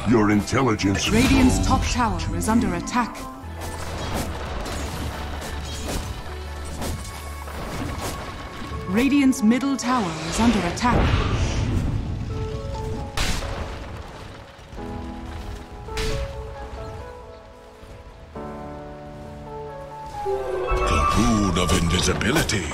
Your intelligence. Radiant's top tower is under attack. Radiant's middle tower is under attack. The rune of invisibility.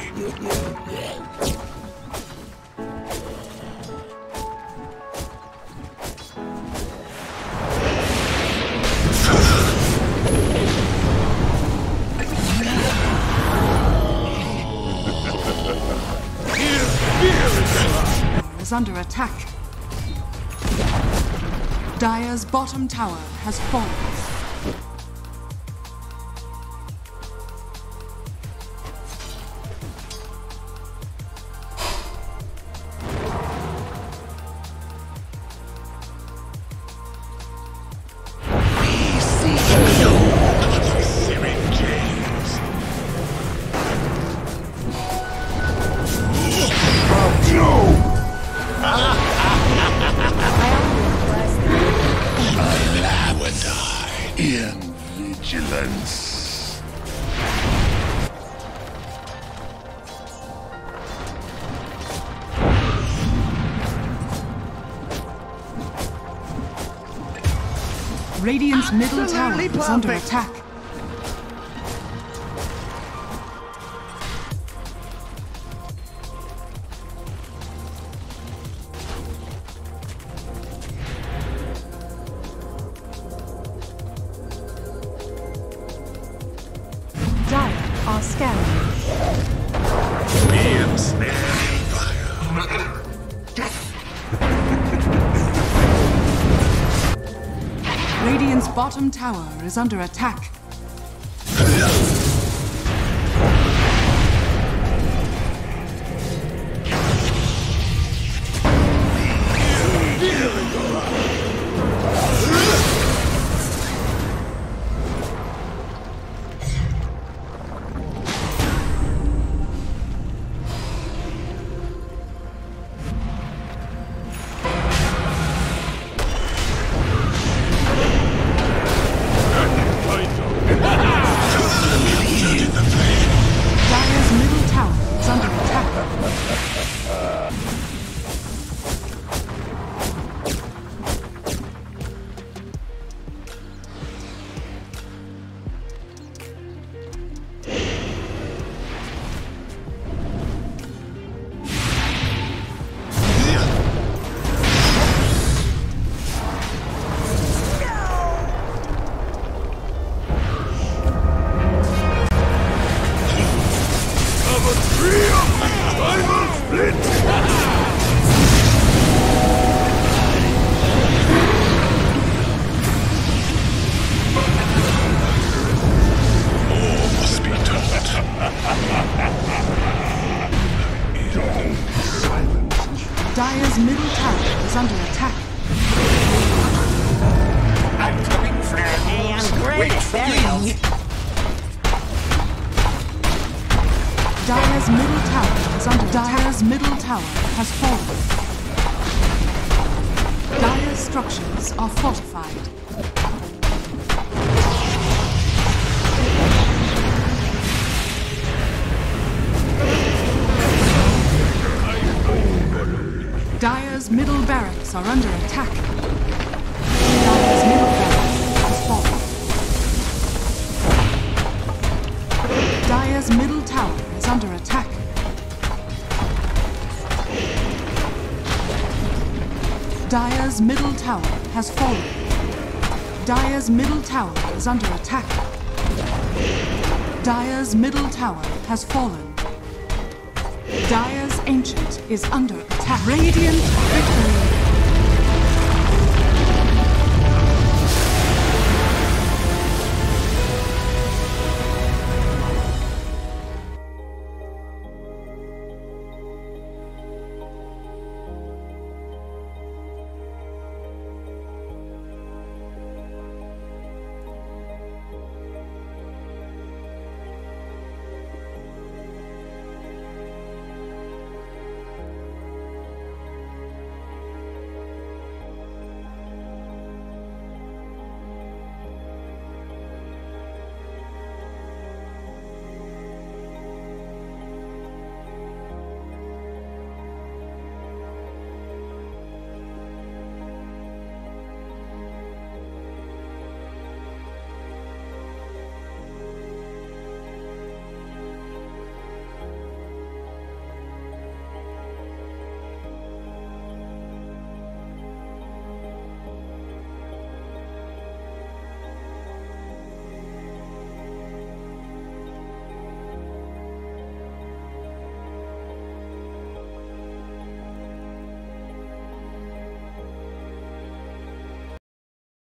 Is under attack. Dire's bottom tower has fallen. In vigilance. Radiant's middle tower is under attack. Are scanning. Be ensnared fire. Radiant's bottom tower is under attack. Dire's middle tower is under attack. I'm coming for you. Great fail. Dire's middle tower is under attack. Dire's middle tower has fallen. Dire's structures are fortified. Dire's middle barracks are under attack. Dire's middle barracks has fallen. Dire's middle tower is under attack. Dire's middle tower has fallen. Dire's middle tower is under attack. Dire's middle tower has fallen. Dire's Ancient is under attack. Radiant victory.